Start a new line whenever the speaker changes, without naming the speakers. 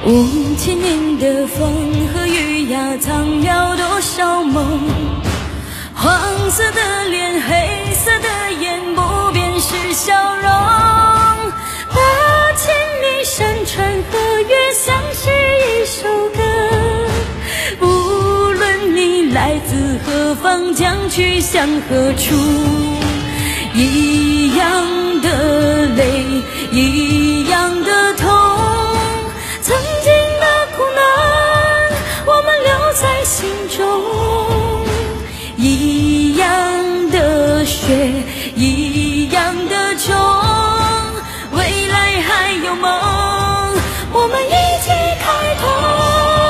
5000年的风和雨呀，藏了多少梦？黄色的脸，黑色的眼，不变是笑容。8000里山川河岳，像是一首歌。无论你来自何方，将去向何处，一样的泪。